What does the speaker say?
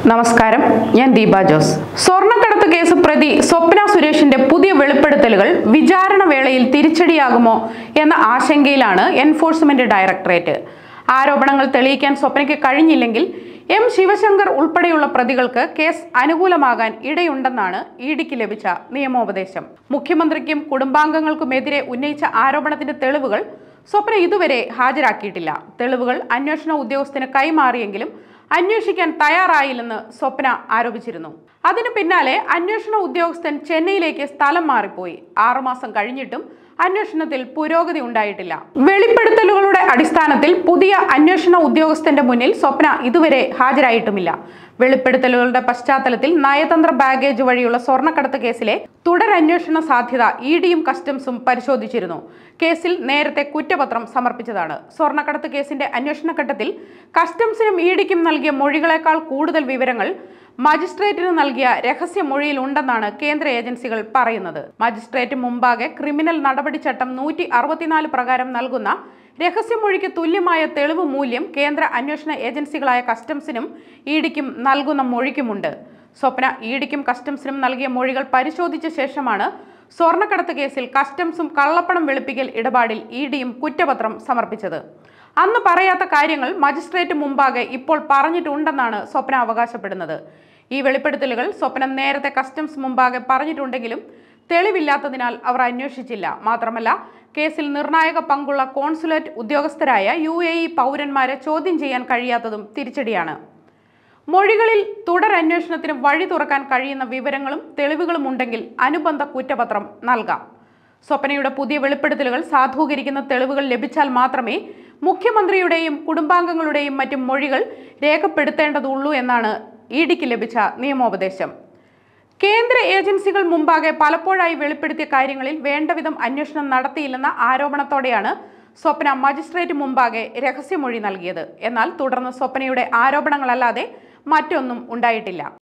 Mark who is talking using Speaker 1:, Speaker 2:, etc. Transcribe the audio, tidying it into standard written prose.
Speaker 1: നമസ്കാരം, ഞാൻ ദീപ ജോസ്. സ്വർണ്ണക്കടത്ത് കേസ് പ്രതി സ്വപ്ന സുരേഷിന്റെ പുതിയ വെളിപ്പെടുത്തലുകൾ വിചാരണ വേളയിൽ തിരിച്ചടിയാകുമോ എന്ന ആശങ്കയിലാണ് എൻഫോഴ്സ്മെന്റ് ഡയറക്ടറേറ്റ്. ആരോപണങ്ങൾ തെളിയിക്കാൻ സ്വപ്നയ്ക്ക് കഴിഞ്ഞില്ലെങ്കിൽ എം ശിവശങ്കർ ഉൾപ്പെടെയുള്ള പ്രതികൾക്ക് കേസ് അനുകൂലമാകാൻ ഇടയുണ്ടെന്നാണ് ഇഡിക്ക് ലഭിച്ച നിയമോപദേശം. മുഖ്യമന്ത്രിക്കും കുടുംബാംഗങ്ങൾക്കുമെതിരെ ഉന്നയിച്ച ആരോപണത്തിന്റെ തെളിവുകൾ സ്വപ്ന ഇതുവരെ ഹാജരാക്കിയിട്ടില്ല. തെളിവുകൾ അന്വേഷണ ഉദ്യോഗസ്ഥന് കൈമാറിയെങ്കിലും അന്വേഷിക്കാൻ തയ്യാറായില്ലെന്ന് സ്വപ്ന ആരോപിച്ചിരുന്നു. അതിനു പിന്നാലെ അന്വേഷണ ഉദ്യോഗസ്ഥൻ ചെന്നൈയിലേക്ക് സ്ഥലം മാറിപ്പോയി. 6 മാസം കഴിഞ്ഞിട്ടും അന്വേഷണത്തിൽ പുരോഗതി ഉണ്ടായിട്ടില്ല. വെളിപ്പെടുത്തലുകളുടെ അടിസ്ഥാനത്തിൽ പുതിയ അന്വേഷണ ഉദ്യോഗസ്ഥന്റെ മുന്നിൽ സ്വപ്ന ഇതുവരെ ഹാജരായിട്ടുമില്ല. വെളിപ്പെടുത്തലുകളുടെ പശ്ചാത്തലത്തിൽ നയതന്ത്ര ബാഗേജ് വഴിയുള്ള സ്വർണ്ണക്കടത്ത് കേസിലെ തുടരന്വേഷണ സാധ്യത ഇഡിയും കസ്റ്റംസും പരിശോധിച്ചിരുന്നു. കേസിൽ നേരത്തെ കുറ്റപത്രം സമർപ്പിച്ചതാണ്. സ്വർണ്ണക്കടത്ത് കേസിന്റെ അന്വേഷണഘട്ടത്തിൽ കസ്റ്റംസിനും ഇഡിക്കും നൽകിയ മൊഴികളെക്കാൾ കൂടുതൽ വിവരങ്ങൾ മജിസ്ട്രേറ്റിന് നൽകിയ രഹസ്യമൊഴിയിൽ ഉണ്ടെന്നാണ് കേന്ദ്ര ഏജൻസികൾ പറയുന്നത്. മജിസ്ട്രേറ്റ് മുമ്പാകെ ക്രിമിനൽ നടപടിച്ചട്ടം 164 പ്രകാരം നൽകുന്ന രഹസ്യമൊഴിക്ക് തുല്യമായ തെളിവ് മൂല്യം കേന്ദ്ര അന്വേഷണ ഏജൻസികളായ കസ്റ്റംസിനും ഇഡിക്കും നൽകുന്ന മൊഴിക്കുമുണ്ട്. സ്വപ്ന ഇഡിക്കും കസ്റ്റംസിനും നൽകിയ മൊഴികൾ പരിശോധിച്ച ശേഷമാണ് സ്വർണ്ണക്കടത്ത് കേസിൽ കസ്റ്റംസും കള്ളപ്പണം വെളുപ്പിക്കൽ ഇടപാടിൽ ഇഡിയും കുറ്റപത്രം സമർപ്പിച്ചത്. അന്ന് പറയാത്ത കാര്യങ്ങൾ മജിസ്ട്രേറ്റ് മുമ്പാകെ ഇപ്പോൾ പറഞ്ഞിട്ടുണ്ടെന്നാണ് സ്വപ്ന അവകാശപ്പെടുന്നത്. ഈ വെളിപ്പെടുത്തലുകൾ സ്വപ്ന നേരത്തെ കസ്റ്റംസ് മുമ്പാകെ പറഞ്ഞിട്ടുണ്ടെങ്കിലും തെളിവില്ലാത്തതിനാൽ അവർ അന്വേഷിച്ചില്ല. മാത്രമല്ല, കേസിൽ നിർണായക പങ്കുള്ള കോൺസുലേറ്റ് ഉദ്യോഗസ്ഥരായ UAE പൗരന്മാരെ ചോദ്യം ചെയ്യാൻ കഴിയാത്തതും തിരിച്ചടിയാണ്. മൊഴികളിൽ തുടരന്വേഷണത്തിന് വഴി തുറക്കാൻ കഴിയുന്ന വിവരങ്ങളും തെളിവുകളും ഉണ്ടെങ്കിൽ അനുബന്ധ കുറ്റപത്രം നൽകാം. സ്വപ്നയുടെ പുതിയ വെളിപ്പെടുത്തലുകൾ സാധൂകരിക്കുന്ന തെളിവുകൾ ലഭിച്ചാൽ മാത്രമേ മുഖ്യമന്ത്രിയുടെയും കുടുംബാംഗങ്ങളുടെയും മറ്റും മൊഴികൾ രേഖപ്പെടുത്തേണ്ടതുള്ളൂ എന്നാണ് ഇഡിക്ക് ലഭിച്ച നിയമോപദേശം. കേന്ദ്ര ഏജൻസികൾ മുമ്പാകെ പലപ്പോഴായി വെളിപ്പെടുത്തിയ കാര്യങ്ങളിൽ വേണ്ടവിധം അന്വേഷണം നടത്തിയില്ലെന്ന ആരോപണത്തോടെയാണ് സ്വപ്ന മജിസ്ട്രേറ്റ് മുമ്പാകെ രഹസ്യമൊഴി നൽകിയത്. എന്നാൽ തുടർന്ന് സ്വപ്നയുടെ ആരോപണങ്ങളല്ലാതെ മറ്റൊന്നും ഉണ്ടായിട്ടില്ല.